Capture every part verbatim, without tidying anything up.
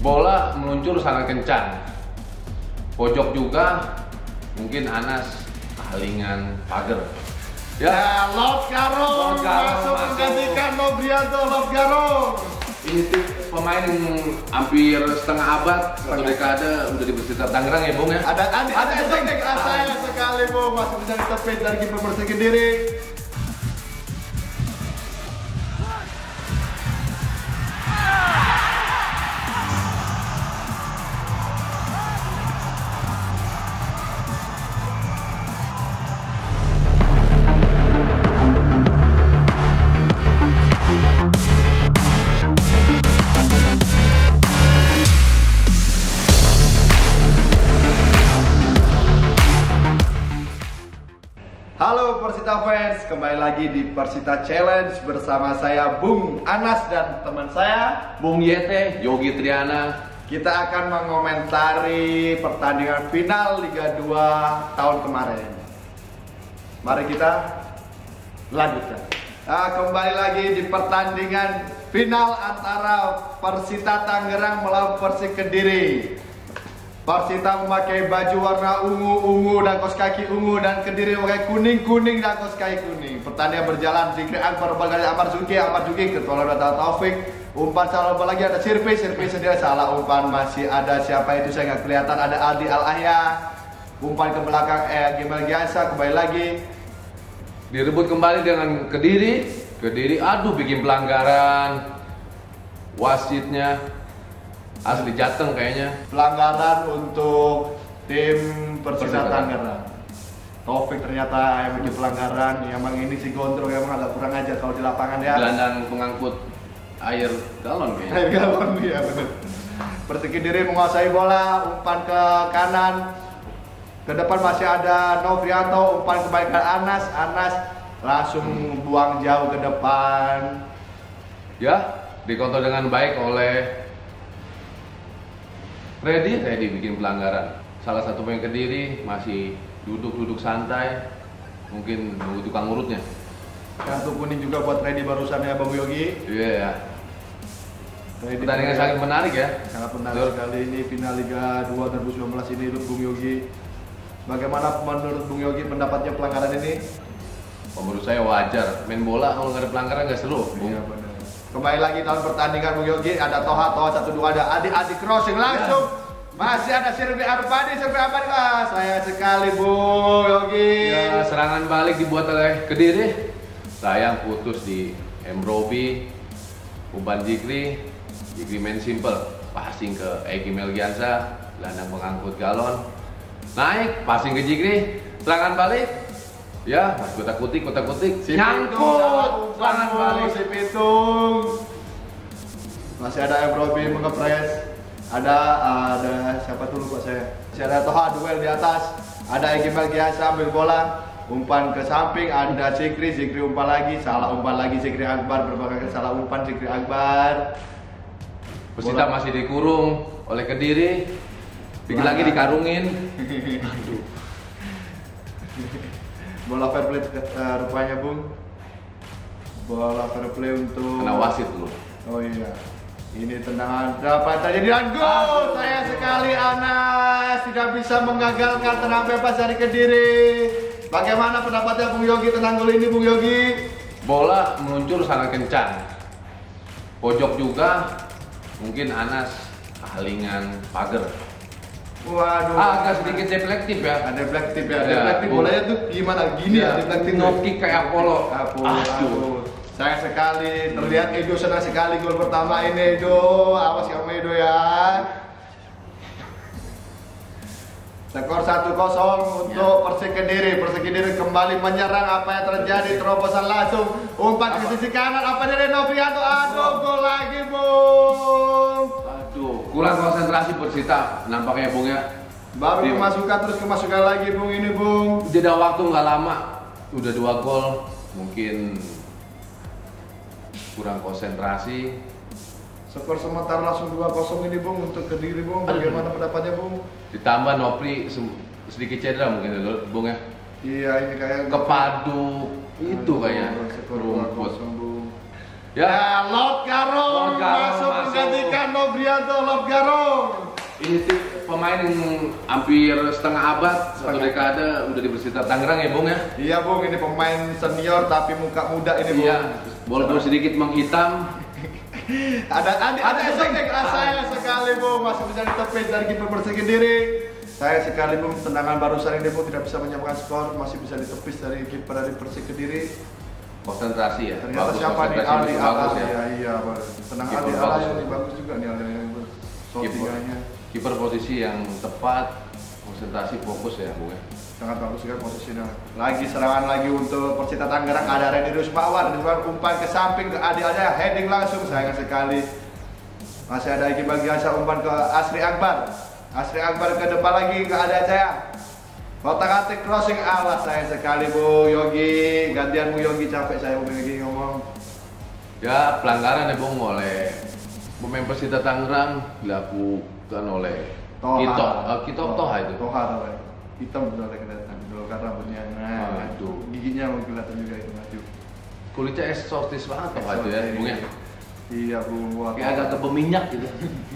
Bola meluncur sangat kencang. Pojok juga, mungkin Anas halingan pagar. Ya, ya Lord Garong masuk menggantikan Nobrianto. Lord Garong. Ini tuh pemain yang hampir setengah abad, satu dekade udah di Persita Tangerang ya, Bung ya. Ada ada ada teknik sayang sekali, Bung. Masih bisa ditepis dari kiper Persik Kediri. Halo Persita fans, kembali lagi di Persita Challenge bersama saya Bung Anas dan teman saya Bung Yete, Yogi Triana. Kita akan mengomentari pertandingan final Liga dua tahun kemarin. Mari kita lanjutkan. Nah, kembali lagi di pertandingan final antara Persita Tangerang melawan Persik Kediri. Persita memakai baju warna ungu-ungu dan kaos kaki ungu, dan Kediri memakai kuning-kuning dan kaos kaki kuning. Pertandingan berjalan, Zikri Akbar berkali Amar Zuki, Amar Zuki ketua data Taufik. Umpan salah umpan lagi, ada Sirpi, Sirpi sendiri salah umpan, masih ada siapa itu saya nggak kelihatan, ada Aldi Al-Ahya. Umpan ke belakang, eh Gimel Giasa kembali lagi. Direbut kembali dengan Kediri. Kediri aduh bikin pelanggaran. Wasitnya asli Jateng kayaknya. Pelanggaran untuk tim Persita Tangerang. Taufik ternyata yang bikin pelanggaran. Emang ini si Gondrong emang agak kurang aja kalau di lapangan ya. Gelandang pengangkut air galon kayaknya. Air galon ya benar. Persik Kediri menguasai bola, umpan ke kanan. Ke depan masih ada Novrianto, umpan kembali ke Anas. Anas langsung buang jauh ke depan. Ya, dikontrol dengan baik oleh Ready, Ready bikin pelanggaran. Salah satu pemain Kediri masih duduk-duduk santai, mungkin nunggu tukang urutnya. Kartu kuning juga buat Ready barusan ya, Bang Yogi. Iya. Yeah. Pertandingan sangat menarik ya. Sangat menarik sekali ini final Liga dua dua ribu sembilan belas ini, Bung Yogi. Bagaimana menurut Bung Yogi pendapatnya pelanggaran ini? Menurut saya wajar. Main bola kalau nggak ada pelanggaran nggak seru. Iya benar. Kembali lagi dalam pertandingan Bung Yogi, ada Toha, Toha satu dua, ada Adi, Adi crossing langsung. Ya. Masih ada Sirbi Arpadi, Sirbi Arpadi. Wah, sayang sekali Bung Yogi. Ya, serangan balik dibuat oleh Kediri. Sayang putus di Embrobi. Umpan Zikri, Zikri main simple, passing ke Egi Melgiansa, gelandang pengangkut galon. Naik, passing ke Zikri, serangan balik. Ya, kotak-kutik, kotak-kutik, si nyangkut, serangan balik si Pitung. Masih ada Embrobi mengepres. Ada ada siapa tuh lupa saya. Masih ada Toha duel di atas. Ada Egi Melgiansa ambil bola, umpan ke samping, ada Zikri, Zikri umpan lagi, salah umpan lagi Zikri Akbar, berbagai salah umpan Zikri Akbar. Persita masih dikurung oleh Kediri. Dikit lagi dikarungin. Aduh. Bola fair play uh, rupanya Bung. Bola fair play untuk kena wasit dulu. Oh iya. Ini tendangan dapat terjadi dan gol. Sayang sekali Anas tidak bisa mengagalkan tendangan bebas dari Kediri. Bagaimana pendapatnya Bung Yogi tentang gol ini, Bung Yogi? Bola meluncur sangat kencang. Pojok juga, mungkin Anas halingan pagar. Waduh, ah, agak sedikit deflektif ya. Ada deflektif ya. ya Deflektif bolanya tuh gimana? Gini ya, ya deflektif. Noki kayak Apollo. Apollo. Aduh. Sayang sekali, terlihat Edo senang sekali gol pertama ini, Edo. Awas kamu Edo ya. Skor satu kosong untuk ya. Persik Kediri. Persik Kediri kembali menyerang. Apa yang terjadi? Terobosan langsung. Umpan ke sisi kanan. Apa dari Novianto? Aduh, gol lagi, Bung. Aduh, kurang konsentrasi Persita nampaknya, Bung ya. Baru Dia. kemasukan terus kemasukan lagi, Bung, ini, Bung. Jeda waktu nggak lama, udah dua gol. Mungkin kurang konsentrasi. Skor sementara langsung dua kosong ini, Bung, untuk Kediri, Bung. Bagaimana pendapatnya, Bung? Ditambah Nopri sedikit cedera mungkin, Bung ya. Iya, ini kayak kepadu itu kayaknya. Skor dua kosong, Bung. Ya, ya Lord Garong masuk menggantikan Alfian Nobrianto Lord Garong. Ini sih pemain yang hampir setengah abad, satu dekade udah di Persita Tangerang ya Bung ya? Iya Bung, ini pemain senior tapi muka muda ini Bung. Iya, walaupun sedikit menghitam. ada ada ada esoknya saya sekali Bung, masih bisa ditepis dari kiper Persik Kediri. Saya sekali Bung, tendangan barusan ini Bung tidak bisa menyamakan skor, masih bisa ditepis dari kiper dari Persik Kediri. Konsentrasi ya. Ternyata bagus, siapa nih konsentrasi Ali bagus Ala ya. ya, iya, tenang Kiper Ali Ala bagus. ini bagus juga nih Ali yang shootingannya. Kiper posisi yang tepat, konsentrasi fokus ya Bung ya. Sangat bagus sekali posisinya. Lagi serangan lagi untuk Persita Tangerang, ada Randy Rusmawar, umpan ke samping ke Adi aja, heading langsung, sayang sekali. Masih ada Egy Bagiasa, umpan ke Asri Akbar. Asri Akbar ke depan lagi ke Adi Jaya. Kotak-atik crossing, alas sayang sekali Bu Yogi. Gantian Bu Yogi, capek saya Bu Yogi ngomong. Ya pelanggaran ya Bung oleh pemain Persita Tangerang dilakukan oleh Toha. Kito, uh, Kito Toha itu. Toha Toha. Hitam betul kelihatan. Dulu kan rambutnya nah, Aduh. giginya mau kelihatan juga itu maju. Kulitnya eksotis banget Toha itu ya Bung ya. Iya Bung. Wah, Kayak agak kebeminyak gitu.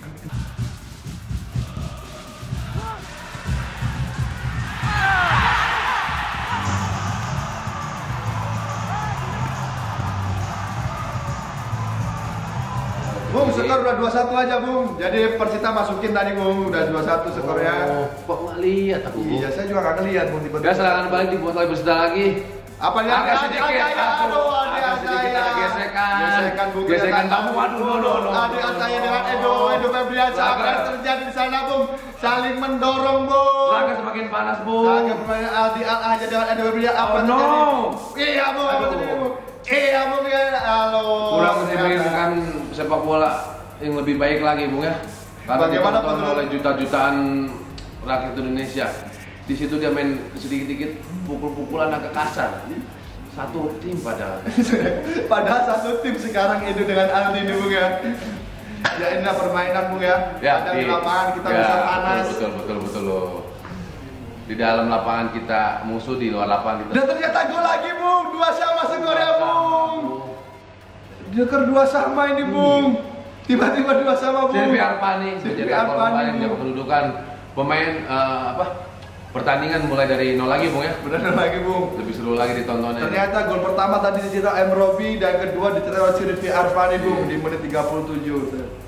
Bung, skor udah dua satu aja Bung. Jadi Persita masukin tadi Bung, udah dua satu skornya. Oh, kok nggak lihat aku Bung? Iya, saya juga nggak ngeliat Bung tiba-tiba. Ya serangan balik dibuat oleh Persita lagi. Apa yang Agak sedikit, aduh, Adi agak sedikit ada Ataya. gesekan. Gesekan Bung. Gesekan ternyata. bambu, aduh, no, no, no. Adi Ataya dengan Edo, Edo Febriansyah. Apa Laga. yang terjadi di sana Bung? Saling mendorong Bung. Laga semakin panas Bung. Laga permainan Aldi Al-Aja dengan Edo Febriansyah. Apa Oh, yang no. terjadi? Iya Bung, apa Aduh. terjadi Bung? Iya Bung ya, halo. Kurang ternyata. menginginkan sepak bola yang lebih baik lagi Bung ya. Karena Bagaimana ditonton menurut- oleh juta-jutaan rakyat Indonesia. Di situ dia main sedikit-sedikit pukul-pukulan agak kasar. Satu tim padahal. Padahal satu tim sekarang itu dengan Aldi ini Bung ya. Ya inilah permainan Bung ya. Ada di lapangan kita ya, bisa panas. Betul betul betul loh. Di dalam lapangan kita musuh, di luar lapangan kita. Dan ternyata gol lagi Bung, dua sama skornya Bung. Dia ker dua sama ini Bung. Tiba-tiba dua sama Bung. Silvi Arpani Silvi menjadi aktor Arpani, pemain Bung. yang kedudukan pemain eh, apa? Pertandingan mulai dari nol lagi Bung ya. Benar lagi Bung. Lebih seru lagi ditontonnya. Ternyata gol pertama tadi dicetak M Robi dan kedua dicetak oleh Silvi Arpani Bung di menit tiga puluh tujuh.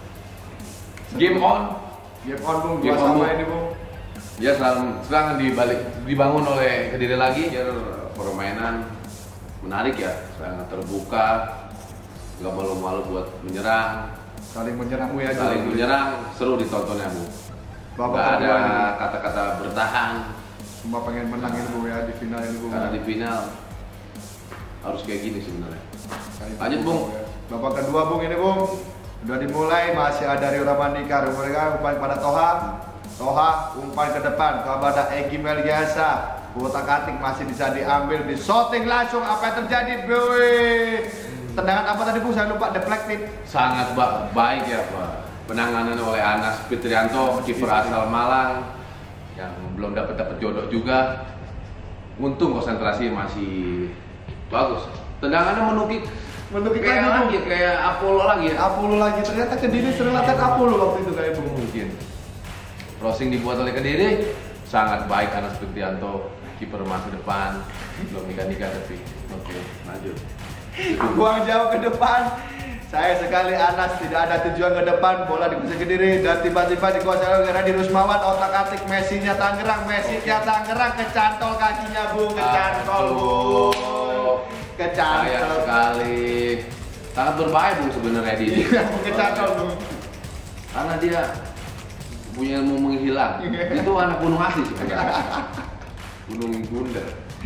Game on. Game on Bung, dua Game on, sama Bung. ini Bung. Ya serangan, serangan dibalik dibangun oleh Kediri lagi biar permainan menarik ya, serangan terbuka, nggak malu-malu buat menyerang, Saling menyerang Bu ya. saling menyerang, seru ditontonnya Bu. Babak Nggak ada kedua ini. kata-kata bertahan Semua pengen menang ini Bung ya di final ini Bung. karena di final harus kayak gini sebenarnya. Kali Lanjut, ini, Bung. ya. Babak kedua Bung ini Bung. Udah dimulai, masih ada Rio Ramandika. Mereka umpan pada Toha. Toha umpan ke depan kepada Egy Melgiasa. Kotak-atik masih bisa diambil, di shooting langsung. Apa yang terjadi boy? Tendangan apa tadi Bung? Saya lupa, deflected. Sangat ba- baik ya Pak. Penanganan oleh Anas Fitrianto, kiper asal Malang yang belum dapat dapat jodoh juga. Untung konsentrasi masih bagus. Tendangannya menukik Menukik kayak lagi, Bung. lagi kayak Apollo lagi ya. Apollo lagi, ternyata Kediri sering latihan Apollo waktu itu kayak Bung. Mungkin. Crossing dibuat oleh Kediri, sangat baik Anas Fitrianto, kiper masa depan. Belum nikah-nikah tapi oke, lanjut. Buang jauh ke depan. Saya sekali Anas tidak ada tujuan ke depan, bola di Persik Kediri dan tiba-tiba dikuasai oleh Randy Rusmawar. Otak-atik Messi-nya Tangerang, Messi-nya Tangerang kecantol kakinya Bung, kecantol Bung. Sayang Kecantol. sekali. Sangat berbahaya Bung sebenarnya dia. Iya, Bung, kecantol Bung. Karena dia punya ilmu menghilang. Itu anak gunung asli sebenarnya. Gunung Bundar.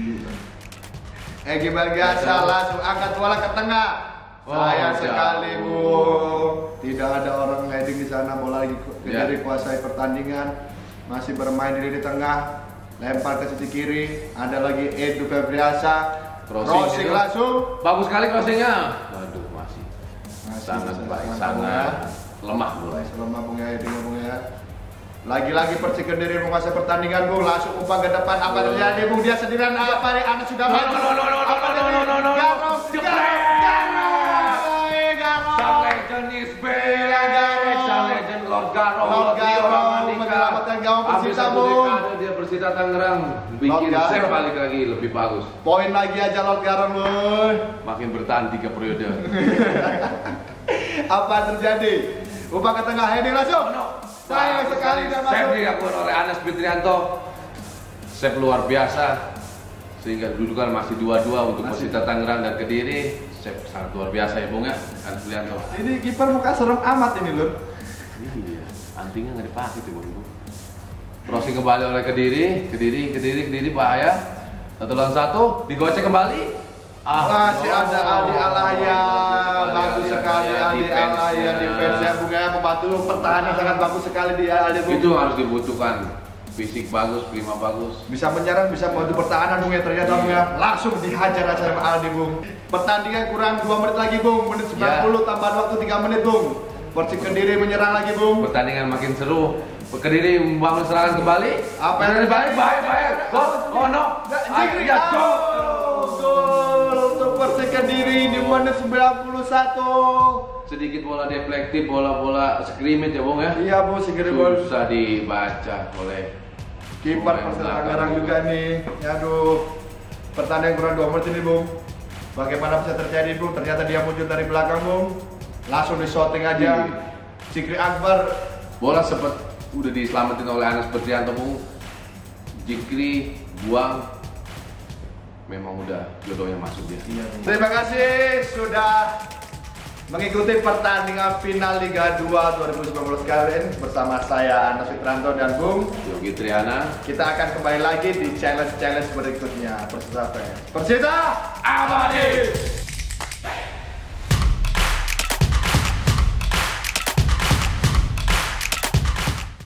Egy Melgiasa langsung angkat bola ke tengah. Oh, Sayang jauh. sekali Bung. Tidak ada orang heading di sana, bola lagi Kediri kuasai pertandingan. Masih bermain di lini tengah. Lempar ke sisi kiri. Ada lagi Edu Febriansyah. Crossing Crossing itu. langsung. Bagus sekali crossingnya. Waduh masih. Masih Sangat bisa baik, sangat sangat lemah bola. Selama Bung ya, heading Bung ya. Lagi-lagi Persik Kediri menguasai pertandingan Bung, langsung umpan ke depan. Apa Oh. terjadi Bung? Dia sendirian apa nih? Anak sudah No, maju. no, no, no, no, Apa no, no, terjadi? no, no, no. Garong, The Garong, play. Garong, Garong. Sang legend is back. Garong. Tangerang bikin Lord save Garon. balik lagi lebih bagus. Poin lagi aja Lord Garon, boy. Makin bertahan tiga periode. Apa terjadi? Ubah ke tengah, heading langsung. Sayang sekali dia Save masuk. dilakukan oleh Anas Fitrianto. Save luar biasa. Sehingga kedudukan masih dua-dua untuk Masih. Persita Tangerang dan Kediri. Save sangat luar biasa ya Bung ya, Anas Fitrianto. Ini kiper muka serem amat ini, Lur. Iya, antingnya nggak dipakai tuh Bung. Crossing kembali oleh Kediri, Kediri, Kediri, Kediri bahaya. Satu lawan satu, digocek kembali. Masih no. ada Aldi Alaya, Bagus bagus sekali Aldi Alaya defense-nya Bunga membantu pertahanan sangat bagus sekali di Aldi Bung. Itu harus dibutuhkan fisik bagus, prima bagus. Bisa menyerang, bisa membantu pertahanan Bung ya ternyata Bung ya. Langsung dihajar aja sama Aldi Bung. Pertandingan kurang dua menit lagi Bung, menit sembilan puluh tambahan waktu tiga menit Bung. Persik Kediri menyerang lagi Bung. Pertandingan makin seru. Kediri membangun serangan kembali. Apa yang terjadi? Bahaya, bahaya. Oh, oh no. Jikri, Ya, gol. gol untuk Persik Kediri di menit sembilan puluh satu. Sedikit bola deflektif, bola-bola scrimmage ya Bung ya. Iya Bung, segera gol. Susah dibaca oleh Kiper Persik Tangerang juga nih. Aduh. Pertandingan kurang dua menit ini Bung. Bagaimana bisa terjadi Bung? Ternyata dia muncul dari belakang Bung. Langsung di shooting aja. Jikri Akbar. Bola sempat udah diselamatin oleh Anas Fitrianto Bung. Jikri buang. Memang udah jodohnya masuk dia. Terima kasih sudah mengikuti pertandingan final Liga dua dua ribu sembilan belas kali ini bersama saya Anas Fitrianto dan Bung Yogi Triana. Kita akan kembali lagi di challenge-challenge berikutnya. Persita Persita Abadi.